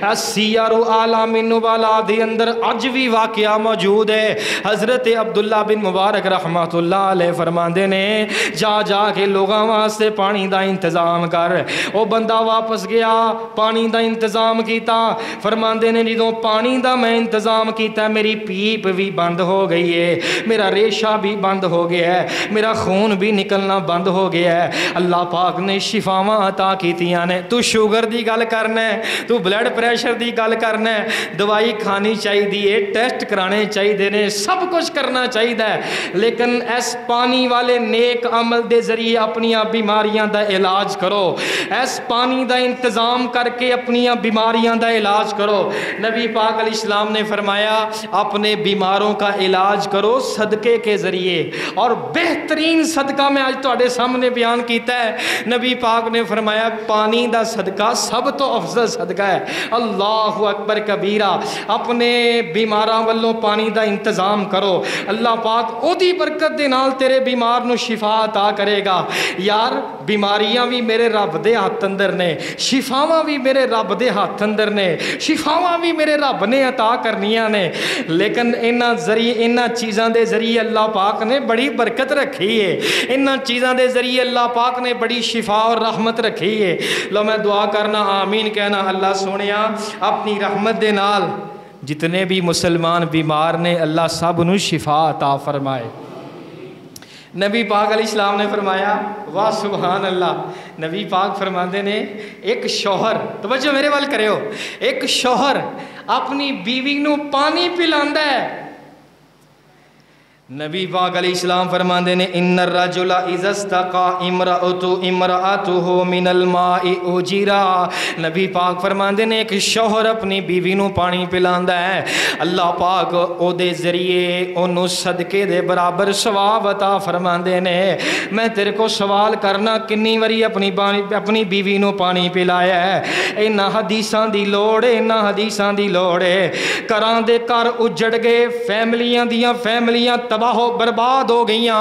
سیر اعلام النبلاء دے اندر اج بھی واقعہ موجود ہے۔ حضرت عبداللہ بن مبارک رحمت اللہ علیہ فرماندے نے جا جا کے لوگاں واسطے پانی دا انتظام کر۔ او بندہ واپس گیا پانی دا انتظام کیتا، فرماندے نے جدوں پانی دا میں انتظام کیتا میری پیپ بھی بند ہو گئی ہے، میرا ریشہ بھی بند ہو گیا ہے، میرا خون بھی نکلنا بند ہو گیا ہے۔ اللہ پاک نے شفاواں عطا کیتیاں نے۔ تو شوگر دی گل کرنا ہے، تو بلڈ پریشر دی گل کرنا ہے، دوائی کھانی چاہیے، ٹیسٹ کرانے چاہیے نے، سب کچھ کرنا چاہیے، لیکن اس پانی والے نیک عمل دے ذریعے اپنی بیماریاں دا علاج کرو، اس پانی دا انتظام کر کے اپنی بیماریاں دا علاج کرو۔ نبی پاک علیہ السلام نے فرمایا اپنے بیماروں کا علاج کرو صدقے کے ذریعے، اور بہترین صدقہ میں آج تواڈے سامنے بیان کیتا ہے۔ نبی پاک نے فرمایا پانی دا صدقہ سب تو افضل صدقہ ہے۔ اللہ اکبر کبیرہ۔ اپنے بیماراں والوں پانی دا انتظام کرو، اللہ پاک او دی برکت دے نال تیرے بیمار نو شفا عطا کرے گا۔ یار بیماریاں بھی میرے رب دے ہاتھ اندر نے، شفاواں بھی میرے رب دے ہاتھ اندر نے، شفاواں بھی میرے رب نے عطا کرنیاں نے، لیکن انہاں ذریعے انہاں چیزاں دے ذریعے اللہ پاک نے بڑی برکت رکھی ہے، انہاں چیزاں دے ذریعے اللہ پاک نے بڑی شفا اور رحمت رکھی ہے۔ لو میں دعا کرنا آمین کہنا اللہ سونیا اپنی رحمت دے نال جتنے بھی مسلمان بیمار نے اللہ سب نو شفا عطا فرمائے۔ نبی پاک علیہ السلام نے فرمایا واہ سبحان اللہ، نبی پاک فرماندے نے ایک شوہر، توجہ میرے وال کرے ہو، ایک شوہر اپنی بیوی نو پانی پلاندا ہے نبی پاک علیہ السلام فرماندے نے ان الرجل اذا استقى امرأته امرأته من الماء اجرا. نبی پاک فرماندے نے ایک شوہر اپنی بیوی نو پانی پلاندا ہے، اللہ پاک او دے ذریعے اونوں صدقے دے برابر ثواب عطا فرماندے نے. میں تیرے کو سوال کرنا کنی واری اپنی اپنی بیوی نو پانی پلایا ہے؟ انہاں حدیثاں دی لوڑ ہے، انہاں حدیثاں دی لوڑ ہے. گھراں دے گھر اجڑ گئے، فیملیاں دیاں فیملیاں تباہ و برباد ہو گئیاں،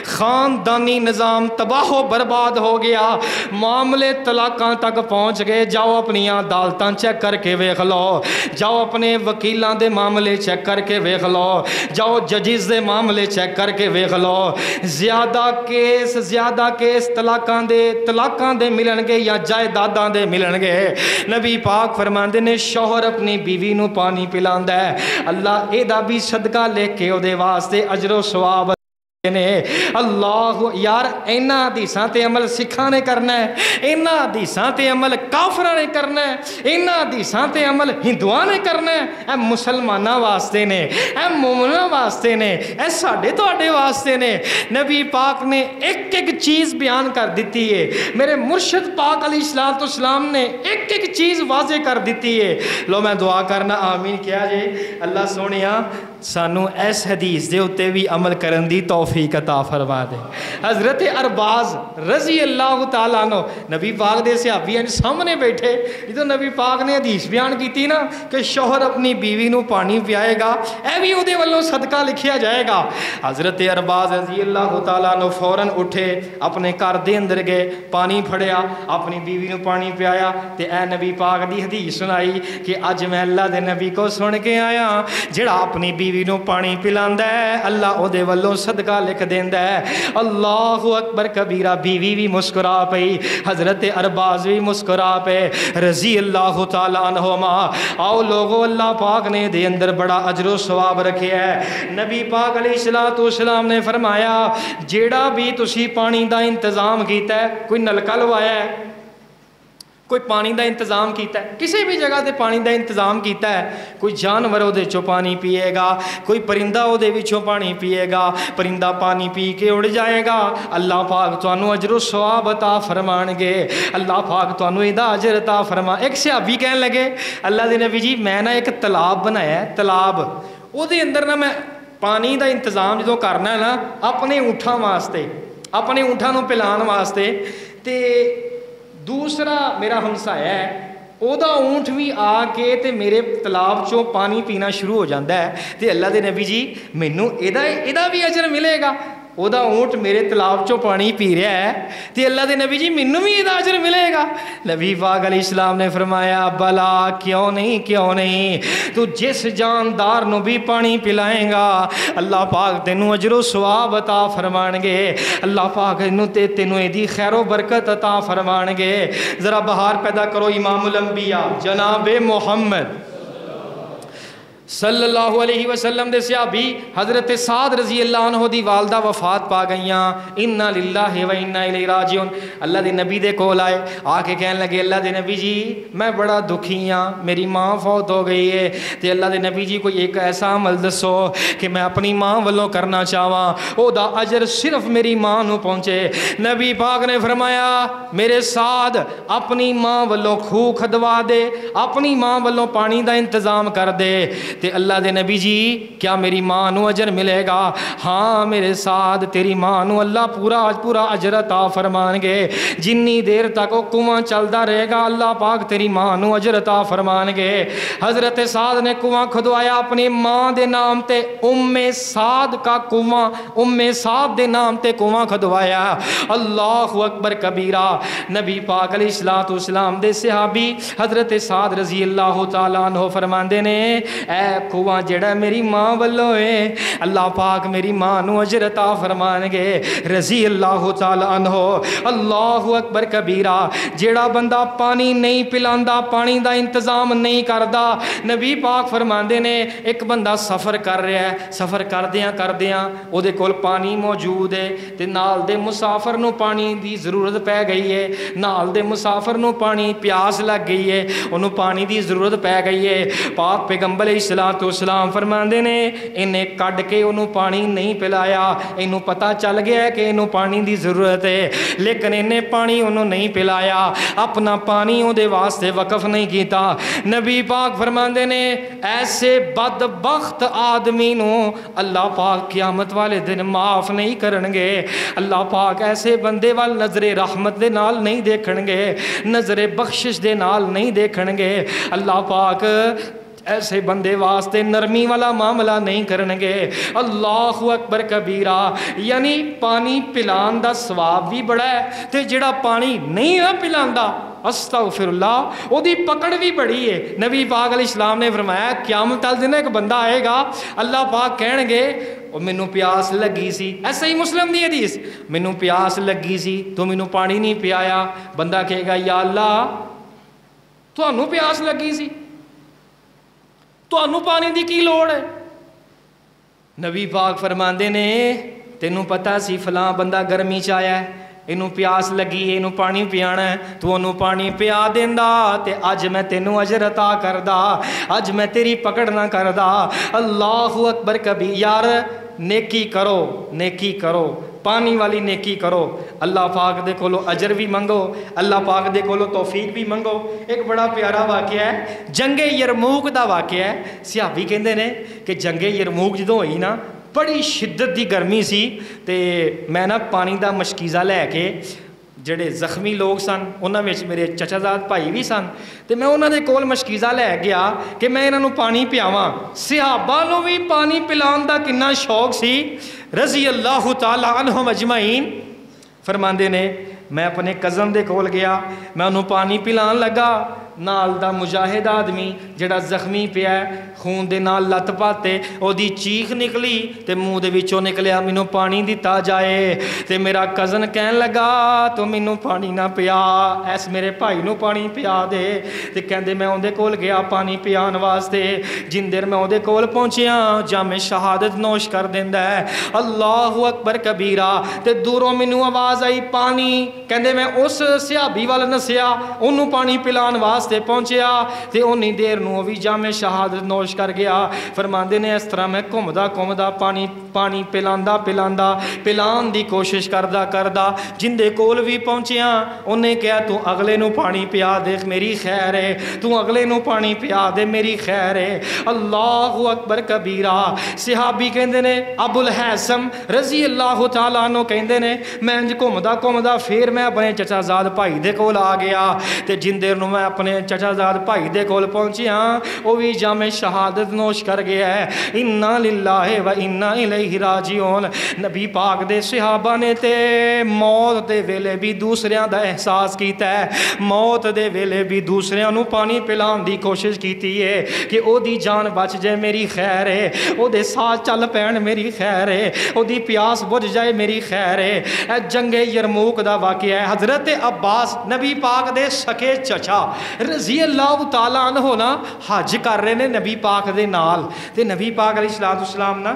خاندانی نظام تباہ و برباد ہو گیا، معاملے طلاقاں تک پہنچ گئے. جاؤ اپنی عدالتاں چیک کر کے ویکھ لو، جاؤ اپنے وکیلاں دے معاملے چیک کر کے ویکھ لو، جاؤ ججز دے معاملے چیک کر کے ویکھ لو. زیادہ کیس زیادہ کیس طلاقاں دے طلاقاں دے ملن گے یا جائیداداں دے ملن گے. نبی پاک فرماندے نے شوہر اپنی بیوی نو پانی پلاندا ہے، اللہ اے دا بھی صدقہ لے کے او دے واسطے اجر و ثواب نے. اللہ یار اینا حدیثاں تے عمل سکھاں نے کرنا ہے، اینا حدیثاں تے عمل کافراں نے کرنا ہے، اینا حدیثاں تے عمل ہندوؤں نے کرنا ہے. اے مسلماناں واسطے نے، اے مومناں واسطے نے، اے ساڈے تواڈے واسطے نے. نبی پاک نے ایک ایک چیز بیان کر دیتی ہے، میرے مرشد پاک علیہ الصلوۃ والسلام نے ایک ایک چیز واضح کر دیتی ہے. لو میں دعا کرنا آمین کیا جے اللہ سونیا سانو اس حدیث دے اتے بھی عمل کرن دی توفیق عطا فرما دے. حضرت ارباز رضی اللہ تعالیٰ عنہ نبی پاک دے صحابی ہیں سامنے بیٹھے، جدو نبی پاک نے حدیث بیان کیتی نا کہ شوہر اپنی بیوی نو پانی پیائے گا اے بھی او دے والوں صدقہ لکھیا جائے گا. حضرت ارباز رضی اللہ تعالیٰ عنہ فوراً اٹھے، اپنے گھر دے اندر گئے، پانی پھڑیا، اپنی بیوی نو پانی پیا تے اے نبی پاک دی حدیث سنائی کہ اج میں اللہ دے نبی کو سن کے آیا جڑا اپنی بیوی بیوی نو پانی پلاندا ہے اللہ او دے والوں صدقہ لکھ دیندا ہے. اللہ اکبر کبیرہ. بیوی بھی مسکرا پئی، حضرت ارباز بھی مسکرا پے رضی اللہ تعالی عنہما. آؤ لوگو اللہ پاک نے دے اندر بڑا اجر و ثواب رکھیا ہے. نبی پاک علیہ الصلوۃ والسلام نے فرمایا جیڑا بھی تسی پانی دا انتظام کیتا ہے، کوئی نلکا لوایا ہے، کوئی پانی دا انتظام کیتا ہے، کسی بھی جگہ تے پانی دا انتظام کیتا ہے، کوئی جانور او دے چوں پانی پیے گا، کوئی پرندہ او دے وچوں پانی پیے گا، پرندہ پانی پی کے اڑ جائے گا، اللہ پاک تانوں اجر و ثواب عطا فرمان گے، اللہ پاک تانوں ادا اجر عطا فرما. ایک صحابی کہنے لگے اللہ دے نبی جی میں نا ایک تالاب بنایا ہے، تالاب او دے اندر نا میں پانی دا انتظام جدوں کرنا ہے نا اپنے اونٹاں واسطے، اپنے اونٹاں نوں پلان واسطے، تے دوسرا میرا ہمسایا ہے او دا اونٹ بھی آ کے تے میرے تالاب چوں پانی پینا شروع ہو جاتا ہے تے اللہ دے نبی جی مینوں ایدا ایدا بھی اجر ملے گا. او دا اونٹ میرے تالاب چوں پانی پی رہا ہے تے اللہ دے نبی جی مینوں بھی ایدا اجر ملے گا. نبی پاک علیہ السلام نے فرمایا بلا کیوں نہیں کیوں نہیں، تو جس جاندار نو بھی پانی پلائیں گا اللہ پاک تینوں اجر و ثواب عطا فرمان گے، اللہ پاک انہوں تے تینوں ایدی خیر و برکت عطا فرمان گے. ذرا بہار پیدا کرو امام الانبیاء جناب محمد صلی اللہ علیہ وسلم دے صحابی حضرت سعد رضی اللہ عنہ دی والدہ وفات پا گئیاں، انا للہ و انا الیہ راجعون. اللہ دے نبی دے کول آئے، آ کے کہنے لگے اللہ دے نبی جی میں بڑا دکھی ہاں، میری ماں فوت ہو گئی ہے تے اللہ دے نبی جی کوئی ایک ایسا عمل دسو کہ میں اپنی ماں والوں کرنا چاہواں او دا اجر صرف میری ماں نو پہنچے. نبی پاک نے فرمایا میرے سعد اپنی ماں والوں خوہ کھدوا دے، اپنی ماں والوں پانی دا انتظام کر دے. تے اللہ دے نبی جی کیا میری ماں نو اجر ملے گا؟ ہاں میرے ساتھ تیری ماں نو اللہ پورا پورا اجر عطا فرمان گے، جنی دیر تک وہ کنواں چلدا رہے گا اللہ پاک تیری ماں نو اجر عطا فرمان گے. حضرت سعد نے کنواں کھدوایا اپنی ماں دے نام تے، ام سعد کا کنواں، ام سعد دے نام تے کنواں کھدوایا. اللہ اکبر کبیرہ. نبی پاک علیہ الصلوۃ والسلام دے صحابی حضرت سعد رضی اللہ تعالیٰ عنہ فرماندے نے اے کنواں جڑا میری ماں والوں ہے اللہ پاک میری ماں نو اجر عطا فرمان گے رضی اللہ تعالی عنہ. اللہ اکبر کبیرہ. جڑا بندہ پانی نہیں پلاندا، پانی دا انتظام نہیں کردا، نبی پاک فرماندے نے ایک بندہ سفر کر رہا ہے، سفر کردیاں کردیاں او دے کول پانی موجود ہے تے نال دے مسافر نو پانی دی ضرورت پے گئی ہے، نال دے مسافر نو پانی پیاس لگ گئی ہے، انہوں پانی دی ضرورت پے گئی ہے. پاک پیغمبر सलातो सलाम फरमाते ने इन्हें कढ़ के उन्होंने पानी नहीं पिलाया, इनू पता चल गया कि इनू पानी की जरूरत है, लेकिन इन्हें पानी उन्होंने नहीं पिलाया, अपना पानी उहदे वास्ते वकफ नहीं किया। नबी पाक फरमाते ने ऐसे बदबख्त आदमी नू अल्लाह पाक क़यामत वाले दिन माफ़ नहीं करनगे। अल्लाह पाक ऐसे बंदे वाल नज़रे रहमत दे नाल नहीं देखणगे, नज़रे बख्शिश दे नाल नहीं देखणगे। अल्लाह पाक ऐसे बंदे वास्ते नरमी वाला मामला नहीं करनगे। अल्लाहु अकबर कबीरा। यानी पानी पिलान दा सवाब भी बड़ा है, ते जिहड़ा पानी नहीं ना पिलांदा अस्तगफिरुल्लाह ओदी पकड़ भी बड़ी है। नबी पाक अलैहिस्सलाम ने फरमाया क़यामत वाले दिन एक बंदा आएगा, अल्लाह पाक कहणगे मैनू प्यास लगी सी, ऐसा ही मुस्लिम दी हदीस, मैनू प्यास लगी सी तो मैनू पानी नहीं पियाया। बंदा कहेगा या अल्लाह तुहानू प्यास लगी सी, तुहानू पानी की की लोड़ है? नबी पाक फरमाते ने तेनू पता सी फलां बंदा गर्मी च आया है, इनू प्यास लगी है, इनू पानी पियाना है, तू उन्होंने पानी पिया देंदा ते अज मैं तेनू अजर अता करदा, अज मैं तेरी पकड़ ना करदा। अल्लाहु अकबर कबीर। यार नेकी करो, नेकी करो, पानी वाली नेकी करो, अल्लाह पाक दे कोलो अजर भी मंगो, अल्लाह पाक दे कोलो तौफीक भी मंगो। एक बड़ा प्यारा वाक़या है, जंगे यरमूक दा वाक़या है। सहाबी कहते ने कि जंगे यरमूक जदों होई ना बड़ी शिद्दत की गर्मी सी, ते मैं ना पानी का मशकीज़ा लैके ਜਿਹੜੇ ਜ਼ਖਮੀ ਲੋਕ ਸਨ ਉਹਨਾਂ ਵਿੱਚ ਮੇਰੇ ਚਚਾਜ਼ਾਦ ਭਾਈ ਵੀ ਸਨ, ਤੇ ਮੈਂ ਉਹਨਾਂ ਦੇ ਕੋਲ ਮਸ਼ਕੀਜ਼ਾ ਲੈ ਗਿਆ ਕਿ ਮੈਂ ਇਹਨਾਂ ਨੂੰ ਪਾਣੀ ਪਿਆਵਾਂ। ਸਹਾਬਾ ਨੂੰ ਵੀ ਪਾਣੀ ਪਿਲਾਉਣ ਦਾ ਕਿੰਨਾ ਸ਼ੌਕ ਸੀ। ਰਜ਼ੀ ਅੱਲਾਹੁ ਤਾਲਾ ਅਨਹੁਮ ਅਜਮਾਈਨ फरमाते ने मैं अपने कज़न दे कोल गया, मैं उन्होंने पानी पिलान लगा। नाल दा मुजाहिद आदमी जिहड़ा जख्मी पिया खून दे नाल लत पाते ओदी चीख निकली ते मुँह दे विचों निकलिया मैनू पानी दिता जाए। ते मेरा कज़न कहन लगा तो मैनू पानी ना पिया, ऐस मेरे भाई नू पानी पिया दे। ते कहंदे मैं उहदे कोल गया पानी पियान वास्ते। जिन देर मैं उहदे कोल पहुंचिया जामे शहादत नोश कर देंदा है, अल्लाहु अकबर कबीरा। ते दूरों मैनू आवाज़ आई पानी। कहंदे मैं उस सहाबी वाल नसिया उन्होंने पानी पिलान वास्ते पहुंचया ते उन्नी देर नूं भी जामे शहादत नोश कर गया। फरमाते ने इस तरह मैं घूमदा घूमदा पानी पानी पिलांदा पिलांदा पिलान दी कोशिश करदा करदा जिंदे कोल भी पहुंचिया उन्हें कहा तू अगले नूं पानी पिया दे मेरी खैर है, तू अगले नूं पानी पिया दे मेरी खैर है। अल्लाहु अकबर कबीरा। सहाबी कहंदे ने अबुल हैसम रजी अल्लाह तआला अन्हु कहंदे ने मैं इंज घूमदा घूमदा फिर मैं अपने चचाजाद भाई दे कोल आ गया ते जिन देर नूं मैं अपने चचाजाद भाई दे कोल पहुंचिया वो भी जामे शहादत नोश कर गया है। इन्ना लिल्लाहि व इन्ना इलैहि राजिऊन। नबी पाक दे सहाबा ने ते मौत दे वेले भी दूसरियां दा एहसास कीता है, मौत दे वेले भी दूसरियां नूं पानी पिलाउण दी कोशिश कीती है कि ओदी जान बच जाए मेरी खैर है, ओदे साह चल पैण मेरी खैर है, ओदी प्यास बुझ जाए मेरी खैर है। जंगे यरमूक दा वाक़या है। हज़रत अब्बास नबी पाक दे सके चचा रज़ी अल्लाह तआला अन्हु ना हज कर रहे ने नबी पाक दे नाल ते नबी पाक अलैहिस्सलातु वस्सलाम ना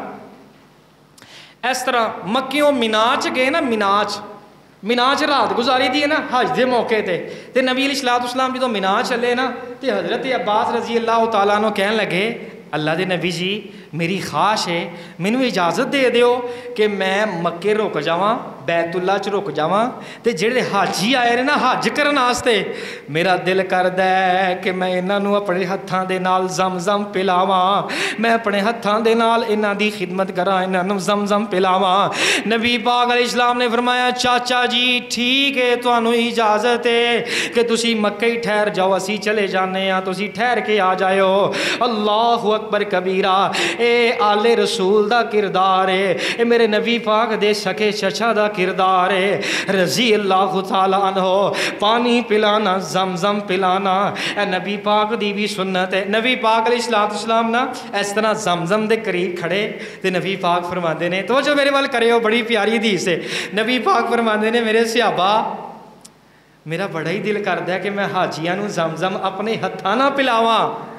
इस तरह मक्कियों मीना च गए ना, मीना च मीना च रात गुजारी दी है ना हज के मौके ते ते नबी अलैहिस्सलातु वस्सलाम जो मीना चले ना ते हज़रत अब्बास रज़ी अल्लाह तआला अन्हु कहन लगे अल्लाह दे नबी जी मेरी ख्वाहिश है मैनू इजाज़त दे दिओ कि मैं मक्के रुक जावां बैतुल्ला च रुक जावां ते जेड़े हाजी आए ने ना हज करन वास्ते मेरा दिल करदा है कि मैं इन्हां नूं अपने हत्थां दे नाल ज़मज़म पिलावां, मैं अपने हत्थां दे नाल इन्हां दी खिदमत करां, इन्हां नूं ज़मज़म पिलावां। नबी पाक अलैहिस्सलाम ने फरमाया चाचा जी ठीक है तुहानूं इजाज़त है कि तुसी मक्के ही ठहर जाओ, असी चले जाने आ, तुसी ठहर के आ जाओ। अल्लाहु अकबर कबीरा। ए आले रसूल दा किरदार है, ए मेरे नबी पाक दे सके चचा दा किरदार है। रज़ी अल्लाह तआला अन्हु पानी पिलाना ज़मज़म पिलाना ए नबी पाक दी भी सुन्नत है। नबी पाक अलैहिस्सलातु वस्सलाम ना इस तरह ज़मज़म दे करीब खड़े ते नबी पाक फरमाते ने तो जो मेरे वाल करियो बड़ी प्यारी हदीस है। नबी पाक फरमाते ने मेरे सहाबा मेरा बड़ा ही दिल करदा है कि मैं हाजियां नूं ज़मज़म अपने हत्थां नाल पिलावां,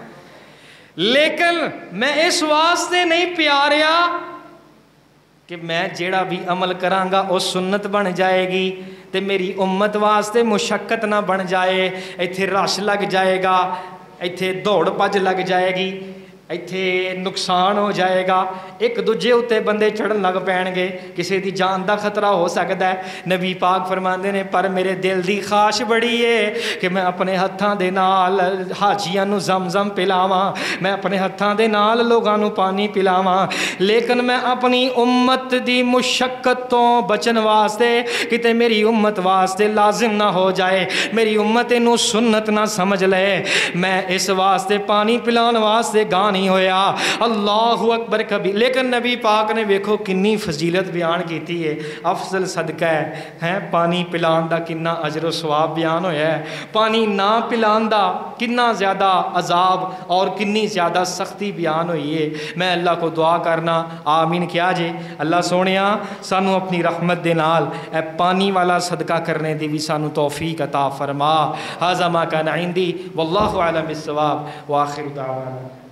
लेकिन मैं इस वास्ते नहीं प्यारिया कि मैं जेड़ा भी अमल करांगा वो सुन्नत बन जाएगी ते मेरी उम्मत वास्ते मुशक्कत ना बन जाए, इत्थे रश लग जाएगा, इत्थे दौड़ भज लग जाएगी। ਇੱਥੇ ਨੁਕਸਾਨ ਹੋ ਜਾਏਗਾ, ਇੱਕ ਦੂਜੇ ਉੱਤੇ ਬੰਦੇ ਚੜਨ ਲੱਗ ਪੈਣਗੇ, ਕਿਸੇ ਦੀ ਜਾਨ ਦਾ ਖਤਰਾ ਹੋ ਸਕਦਾ ਹੈ। ਨਬੀ ਪਾਕ ਫਰਮਾਉਂਦੇ ਨੇ ਪਰ ਮੇਰੇ ਦਿਲ ਦੀ ਖਾਸ਼ ਬੜੀ ਏ ਕਿ ਮੈਂ ਆਪਣੇ ਹੱਥਾਂ ਦੇ ਨਾਲ ਹਾਜੀਆਂ ਨੂੰ ਜ਼ਮਜ਼ਮ ਪਿਲਾਵਾਂ, ਮੈਂ ਆਪਣੇ ਹੱਥਾਂ ਦੇ ਨਾਲ ਲੋਕਾਂ ਨੂੰ ਪਾਣੀ ਪਿਲਾਵਾਂ, ਲੇਕਿਨ ਮੈਂ ਆਪਣੀ ਉਮਤ ਦੀ ਮੁਸ਼ੱਕਤ ਤੋਂ ਬਚਣ ਵਾਸਤੇ ਕਿਤੇ ਮੇਰੀ ਉਮਤ ਵਾਸਤੇ ਲਾਜ਼ਮ ਨਾ ਹੋ ਜਾਏ, ਮੇਰੀ ਉਮਤ ਇਹਨੂੰ ਸੁन्नत ना समझ ले, मैं इस वास्ते पानी पिलाने वास्ते गा नहीं होया। अल्लाहु अकबर कभी। लेकिन नबी पाक ने वेखो किन्नी फजीलत बयान की है, अफजल सदका है हैं पानी पिलान दा किन्ना अजर सवाब बयान होया है, पानी ना पिलान दा किन्ना ज़्यादा अजाब और किन्नी ज़्यादा सख्ती बयान हुई है। मैं अल्लाह को दुआ करना आमीन क्या जे अल्लाह सोनिया सानू अपनी रहमत दे नाल ए पानी वाला सदका करने दी भी सानू तौफीक अता फरमा। हाज़ा मा कान इंदी वल्लाहु अअलम बिस्सवाब व आखिर दावाना।